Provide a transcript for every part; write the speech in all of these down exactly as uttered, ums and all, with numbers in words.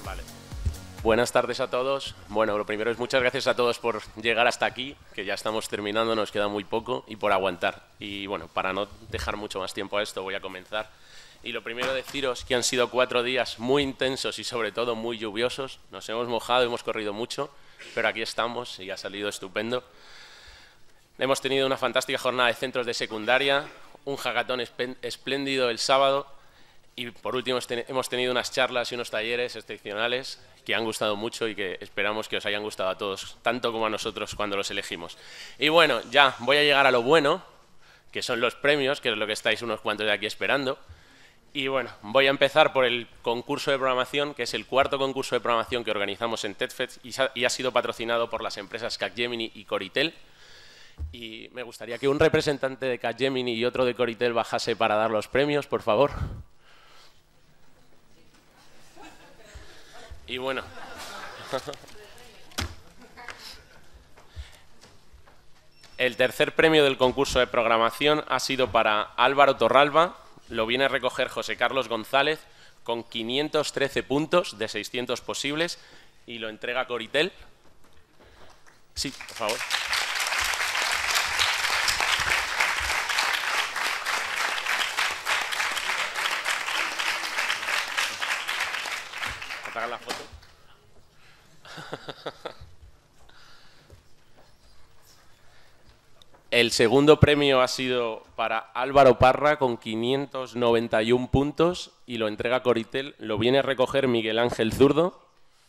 Vale. Buenas tardes a todos. Bueno, lo primero es muchas gracias a todos por llegar hasta aquí, que ya estamos terminando, nos queda muy poco, y por aguantar. Y bueno, para no dejar mucho más tiempo a esto, voy a comenzar. Y lo primero deciros que han sido cuatro días muy intensos y sobre todo muy lluviosos. Nos hemos mojado, hemos corrido mucho, pero aquí estamos y ha salido estupendo. Hemos tenido una fantástica jornada de centros de secundaria, un hackathon espléndido el sábado y por último hemos tenido unas charlas y unos talleres excepcionales que han gustado mucho y que esperamos que os hayan gustado a todos, tanto como a nosotros cuando los elegimos. Y bueno, ya voy a llegar a lo bueno, que son los premios, que es lo que estáis unos cuantos de aquí esperando. Y bueno, voy a empezar por el concurso de programación, que es el cuarto concurso de programación que organizamos en TEDfest y ha sido patrocinado por las empresas Capgemini y Coritel. Y me gustaría que un representante de Capgemini y otro de Coritel bajase para dar los premios, por favor. Y bueno, el tercer premio del concurso de programación ha sido para Álvaro Torralba. Lo viene a recoger José Carlos González con quinientos trece puntos de seiscientos posibles y lo entrega Coritel. Sí, por favor. ¿Apagan la foto? El segundo premio ha sido para Álvaro Parra con quinientos noventa y uno puntos y lo entrega Coritel. Lo viene a recoger Miguel Ángel Zurdo.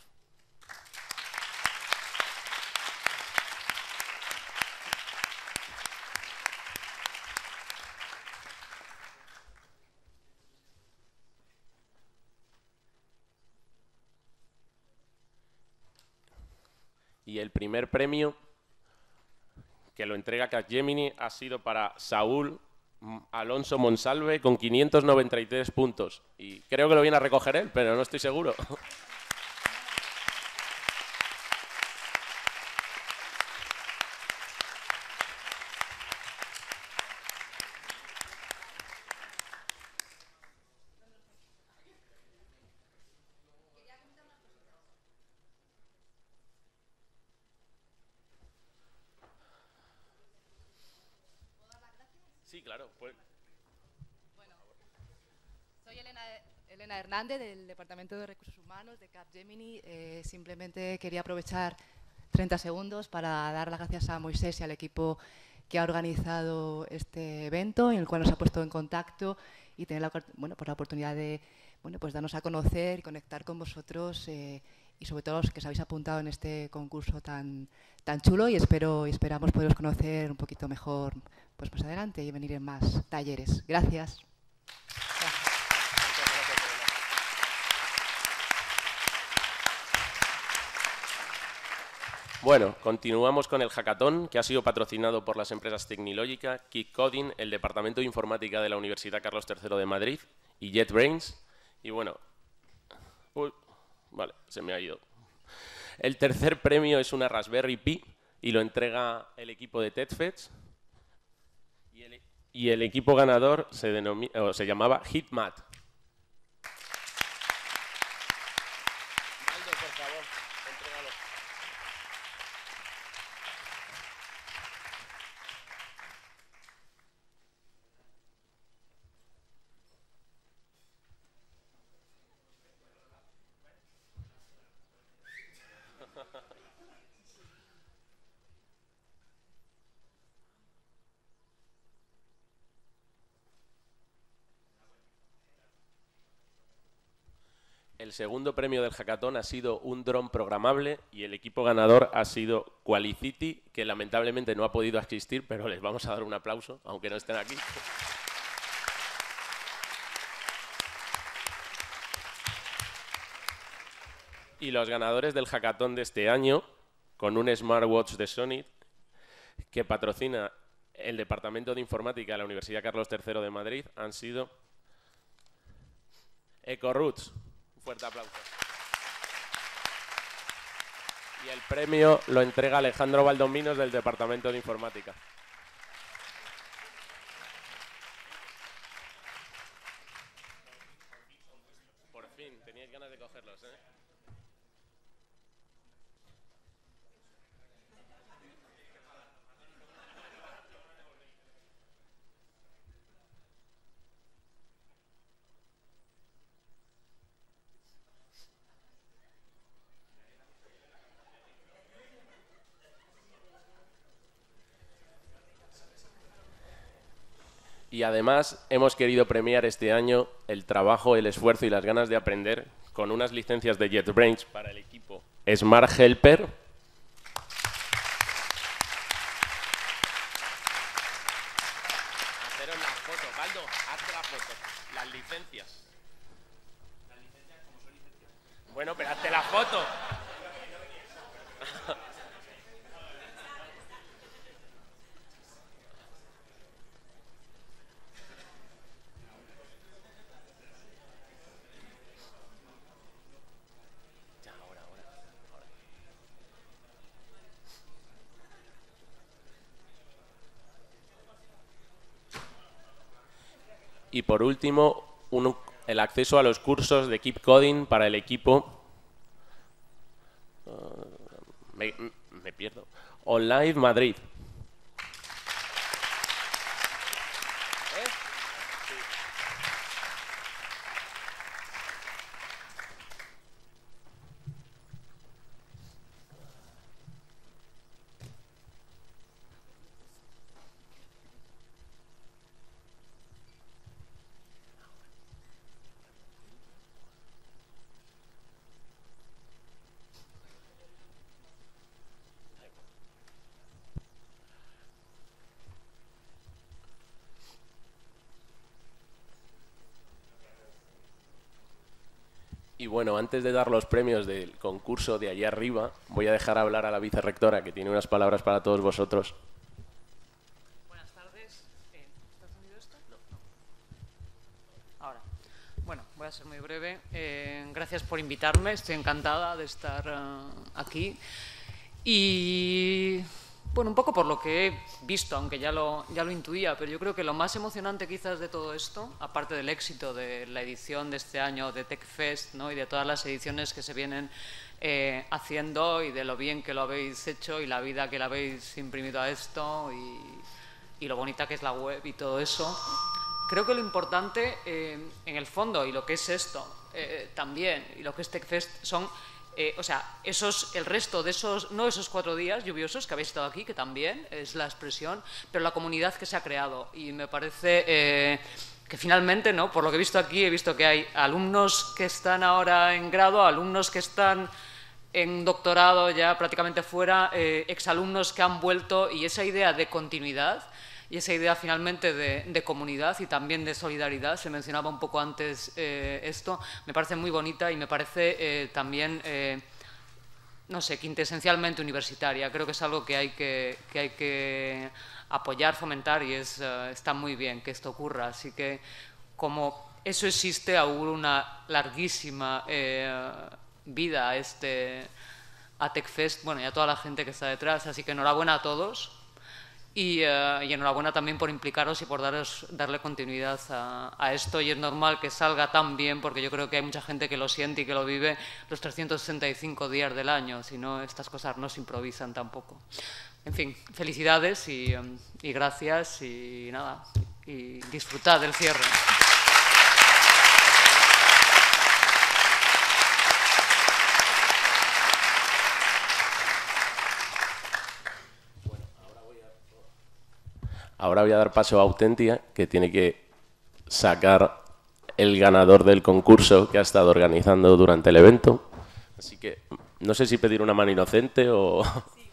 Y el primer premio que lo entrega Capgemini ha sido para Saúl Alonso Monsalve con quinientos noventa y tres puntos. Y creo que lo viene a recoger él, pero no estoy seguro. Sí, claro. Pues... Bueno, soy Elena, Elena Hernández del Departamento de Recursos Humanos de Capgemini. Eh, simplemente quería aprovechar treinta segundos para dar las gracias a Moisés y al equipo que ha organizado este evento, en el cual nos ha puesto en contacto y tener la, bueno, pues la oportunidad de bueno, pues darnos a conocer y conectar con vosotros eh, y sobre todo los que os habéis apuntado en este concurso tan, tan chulo y espero y esperamos poderos conocer un poquito mejor pues más adelante y venir en más talleres. Gracias. Bueno, continuamos con el hackathon, que ha sido patrocinado por las empresas Tecnológica, Keep Coding, el Departamento de Informática de la Universidad Carlos tercero de Madrid y JetBrains. Y bueno, uy, vale, se me ha ido. El tercer premio es una Raspberry Pi y lo entrega el equipo de TEDfest. Y el, y el equipo ganador se, denomina, o se llamaba HitMat. Aldo, por favor, entrégalo. El segundo premio del hackathon ha sido un dron programable y el equipo ganador ha sido Qualicity, que lamentablemente no ha podido asistir, pero les vamos a dar un aplauso, aunque no estén aquí. Y los ganadores del hackathon de este año, con un smartwatch de Sony, que patrocina el Departamento de Informática de la Universidad Carlos tercero de Madrid, han sido EcoRoots. Un fuerte aplauso. Y el premio lo entrega Alejandro Valdominos del Departamento de Informática. Por fin, teníais ganas de cogerlos, ¿eh? Y además hemos querido premiar este año el trabajo, el esfuerzo y las ganas de aprender con unas licencias de JetBrains para el equipo Smart Helper. Haceros la foto, Caldo, hazte la foto. Las licencias. Las licencias, ¿cómo son licencias? Bueno, pero hazte la foto. Y por último, un, el acceso a los cursos de Keep Coding para el equipo. Uh, me, me pierdo. Online Madrid. ¿Eh? Sí. Y bueno, antes de dar los premios del concurso de allá arriba, voy a dejar hablar a la vicerrectora, que tiene unas palabras para todos vosotros. Buenas tardes. Eh, ¿Está encendido esto? No. Ahora. Bueno, voy a ser muy breve. Eh, gracias por invitarme. Estoy encantada de estar uh, aquí. Y... bueno, un poco por lo que he visto, aunque ya lo, ya lo intuía, pero yo creo que lo más emocionante quizás de todo esto, aparte del éxito de la edición de este año de TechFest, ¿no? Y de todas las ediciones que se vienen eh, haciendo y de lo bien que lo habéis hecho y la vida que le habéis imprimido a esto y, y lo bonita que es la web y todo eso, creo que lo importante eh, en el fondo y lo que es esto eh, también y lo que es TechFest son... Eh, o sea, esos, el resto de esos, no esos cuatro días lluviosos que habéis estado aquí, que también es la expresión, pero la comunidad que se ha creado. Y me parece eh, que finalmente, ¿no? Por lo que he visto aquí, he visto que hay alumnos que están ahora en grado, alumnos que están en doctorado ya prácticamente fuera, eh, exalumnos que han vuelto, y esa idea de continuidad y esa idea finalmente de, de comunidad y también de solidaridad, se mencionaba un poco antes eh, esto, me parece muy bonita y me parece eh, también, eh, no sé, quintesencialmente universitaria. Creo que es algo que hay que, que, hay que apoyar, fomentar y es, uh, está muy bien que esto ocurra. Así que como eso existe, auguro una larguísima eh, vida a, este, a TechFest, bueno, y a toda la gente que está detrás. Así que enhorabuena a todos. Y, uh, y enhorabuena también por implicaros y por daros, darle continuidad a, a esto, y es normal que salga tan bien porque yo creo que hay mucha gente que lo siente y que lo vive los trescientos sesenta y cinco días del año, si no estas cosas no se improvisan tampoco. En fin, felicidades y, um, y gracias y nada, y disfrutad del cierre. Ahora voy a dar paso a Autentia, que tiene que sacar el ganador del concurso que ha estado organizando durante el evento. Así que no sé si pedir una mano inocente o... Sí.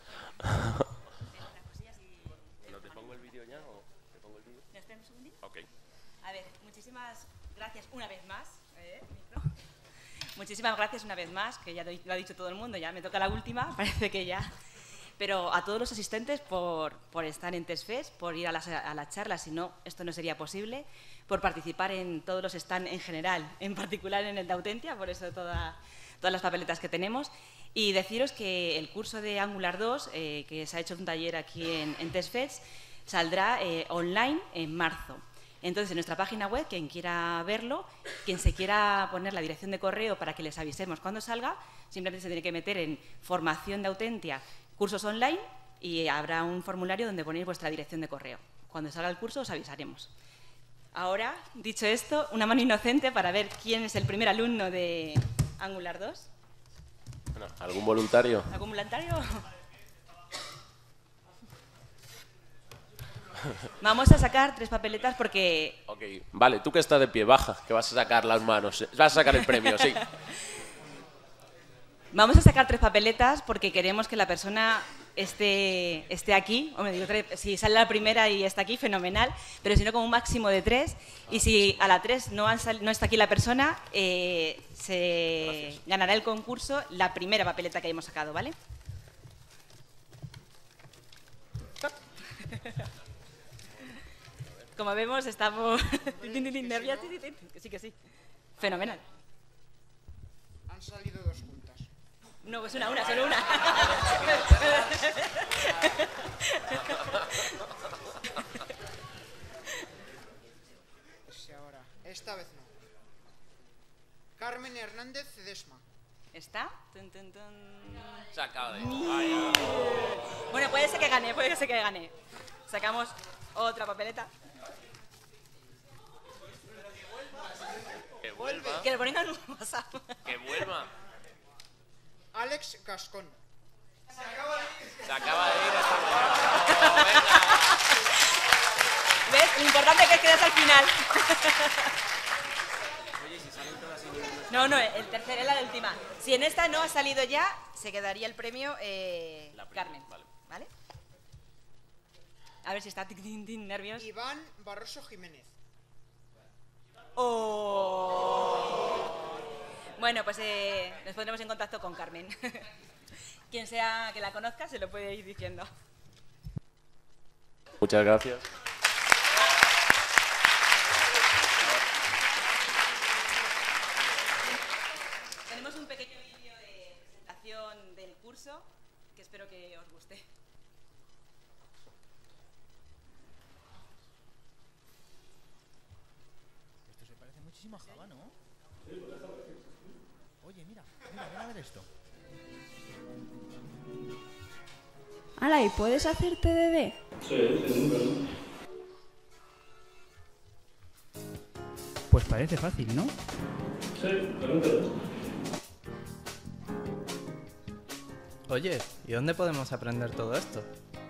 ¿No te pongo el vídeo ya o te pongo el vídeo? ¿Me espera un segundín? Ok. A ver, muchísimas gracias una vez más. ¿Eh? Muchísimas gracias una vez más, que ya lo ha dicho todo el mundo, ya me toca la última, parece que ya... Pero a todos los asistentes por, por estar en TechFest, por ir a las, a las charlas, si no, esto no sería posible, por participar en todos los stands en general, en particular en el de Autentia, por eso toda, todas las papeletas que tenemos. Y deciros que el curso de Angular dos, eh, que se ha hecho un taller aquí en, en TechFest, saldrá eh, online en marzo. Entonces, en nuestra página web, quien quiera verlo, quien se quiera poner la dirección de correo para que les avisemos cuando salga, simplemente se tiene que meter en formación de Autentia, cursos online, y habrá un formulario donde ponéis vuestra dirección de correo. Cuando salga el curso os avisaremos. Ahora, dicho esto, una mano inocente para ver quién es el primer alumno de Angular dos. Bueno, ¿algún voluntario? ¿Algún voluntario? Vamos a sacar tres papeletas porque... Ok, vale, tú que estás de pie, baja, que vas a sacar las manos. Vas a sacar el premio, sí. Vamos a sacar tres papeletas porque queremos que la persona esté, esté aquí. Hombre, digo, tres, si sale la primera y está aquí, fenomenal, pero si no, como un máximo de tres. Y si a la tres no, han sal, no está aquí la persona, eh, se Gracias. ganará el concurso la primera papeleta que hayamos sacado, ¿vale? Como vemos, estamos nerviosas. Sí que sí. Fenomenal. Han salido dos juntas. No, pues una, una, solo una. Sí, ahora. Esta vez no. Carmen Hernández Cedesma. ¿Está? Tun, tun, tun. Se acaba de... Bueno, puede ser que gane, puede ser que gane. Sacamos otra papeleta. Que vuelva. Que le pongan un WhatsApp. Que vuelva. Alex Gascón. Se acaba de ir. Se acaba de ir esta mañana. Oh, venga. ¿Ves? Lo importante es que quedes al final. No, no, el tercer es la última. Si en esta no ha salido ya, se quedaría el premio eh, Carmen. Vale. ¿Vale? A ver si está tic, tic, tic, nervios. Iván Barroso Jiménez. Oh. Bueno, pues eh, nos pondremos en contacto con Carmen. Quien sea que la conozca se lo puede ir diciendo. Muchas gracias. Tenemos un pequeño vídeo de presentación del curso que espero que os guste. Esto se parece muchísimo a Java, ¿no? Oye, mira, mira, ven a ver esto. Ala, ¿y puedes hacer T D D? Sí, sí, Pues parece fácil, ¿no? sí, pregúntale. Oye, ¿y dónde podemos aprender todo esto?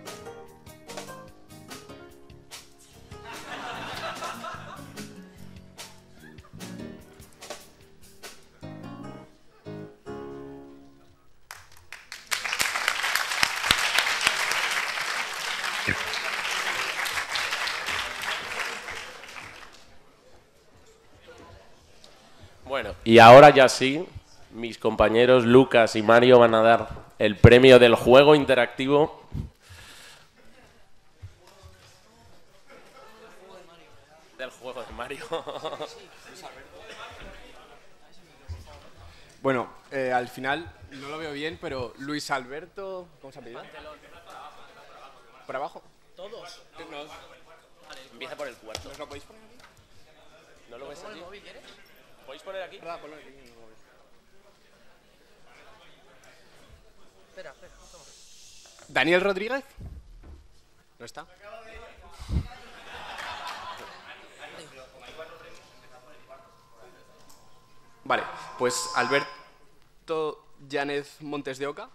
Bueno, y ahora ya sí, mis compañeros Lucas y Mario van a dar el premio del juego interactivo. Del juego de Mario. Bueno, eh, al final no lo veo bien, pero Luis Alberto... ¿Cómo se ha pedido? ¿Por abajo? Todos. No, Empieza por el cuarto. ¿nos lo podéis poner aquí? ¿No lo ves allí? ¿Podéis poner aquí? Ah, ponlo aquí en el móvil. Espera, espera. ¿Daniel Rodríguez? ¿No está? Vale, pues Alberto Yánez Montes de Oca.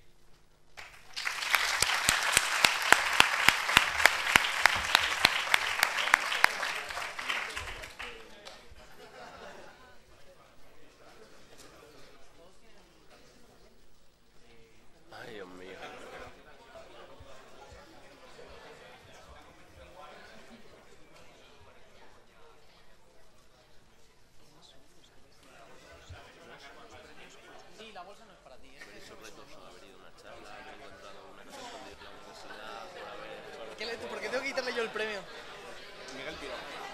Ay, Dios mío. Sí, la bolsa no es para ti. ¿Por qué tengo que quitarle yo el premio? Miguel Piro.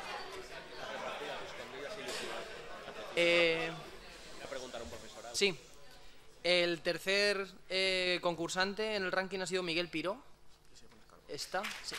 Eh, Voy a preguntar a un profesor. sí. El tercer eh, concursante en el ranking ha sido Miguel Piro. ¿Está? Sí.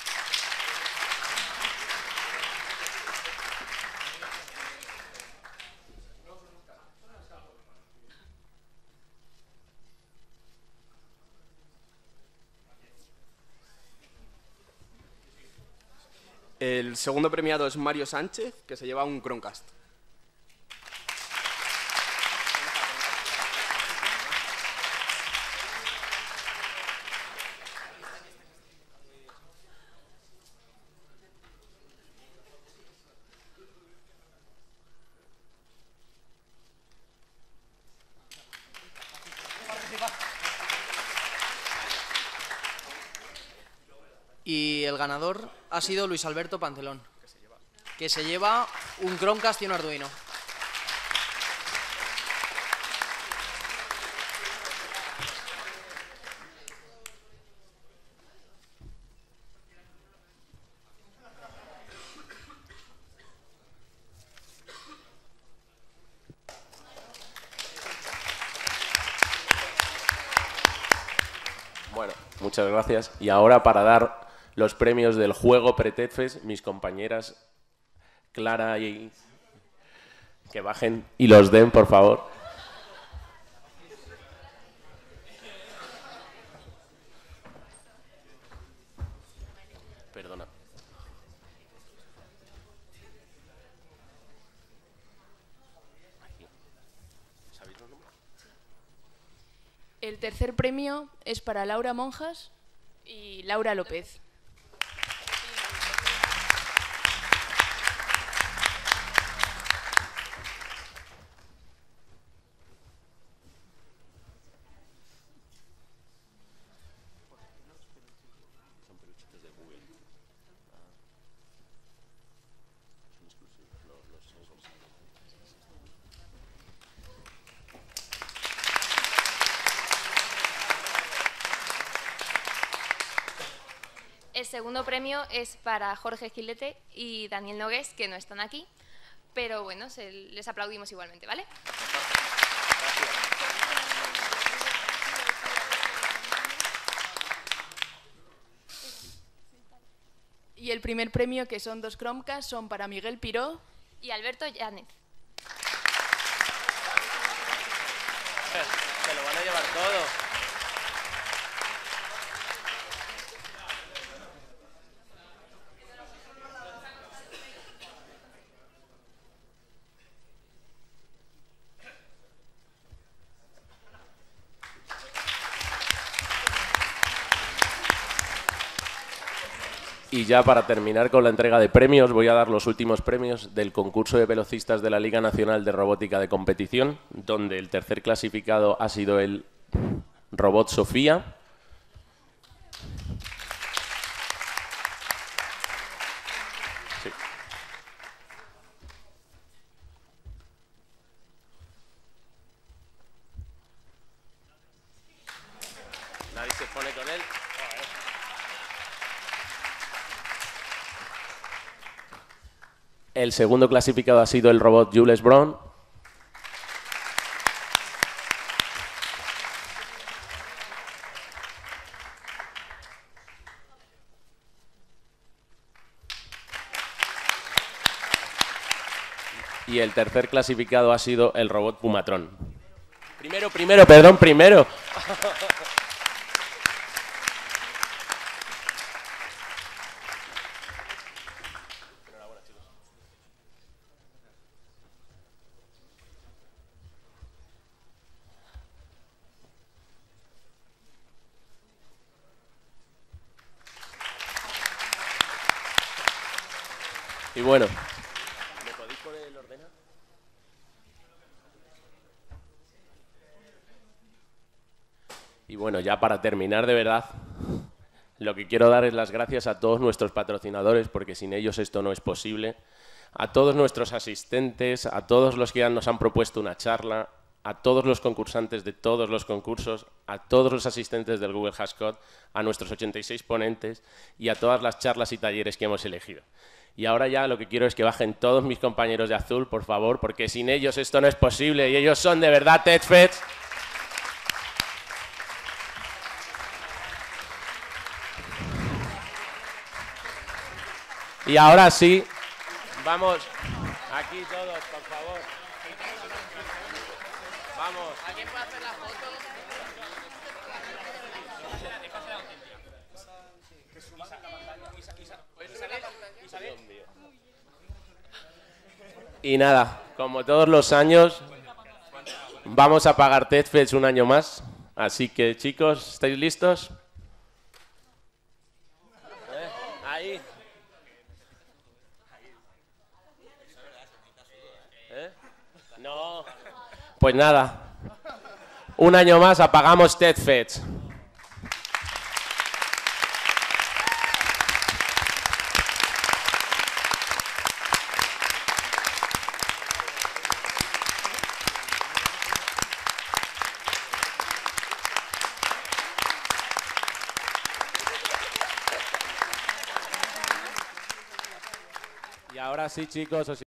El segundo premiado es Mario Sánchez, que se lleva un Chromecast. Y el ganador ha sido Luis Alberto Pantelón, que se lleva un Chromecast y un Arduino. Bueno, muchas gracias. Y ahora para dar los premios del juego pre-TEDfest, mis compañeras Clara y... que bajen y los den, por favor. Perdona. ¿Sabéis los números? El tercer premio es para Laura Monjas y Laura López. El segundo premio es para Jorge Gilete y Daniel Nogués, que no están aquí, pero bueno, se, les aplaudimos igualmente, ¿vale? Y el primer premio, que son dos Chromecast, son para Miguel Piró y Alberto Yánez. Se lo van a llevar todo. Y ya para terminar con la entrega de premios, voy a dar los últimos premios del concurso de velocistas de la Liga Nacional de Robótica de Competición, donde el tercer clasificado ha sido el robot Sofía. Sí. Nadie se pone con él. El segundo clasificado ha sido el robot Jules Brown. Y el tercer clasificado ha sido el robot Pumatron. Primero, primero, perdón, primero. Y bueno, ¿me podéis poner el ordenador? Y bueno, ya para terminar de verdad, lo que quiero dar es las gracias a todos nuestros patrocinadores, porque sin ellos esto no es posible, a todos nuestros asistentes, a todos los que ya nos han propuesto una charla, a todos los concursantes de todos los concursos, a todos los asistentes del Google Hashcode, a nuestros ochenta y seis ponentes y a todas las charlas y talleres que hemos elegido. Y ahora ya lo que quiero es que bajen todos mis compañeros de azul, por favor, porque sin ellos esto no es posible y ellos son de verdad TEDfest. Y ahora sí, vamos, aquí todos, por favor. Vamos. ¿Alguien puede hacer la foto? Y nada, como todos los años, vamos a pagar TEDfest un año más. Así que, chicos, ¿estáis listos? ¿Eh? Ahí. ¿Eh? No. Pues nada, un año más apagamos TEDfest. ahora sí, chicos, os